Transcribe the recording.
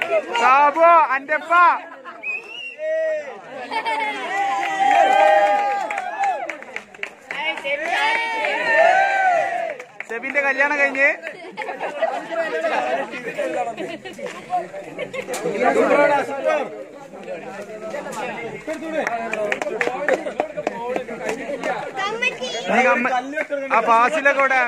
സാബു അന്റെപ്പ സെബിന്റെ കല്യാണം കഴിഞ്ഞ് ആ ഫാസിലെ കൂടെ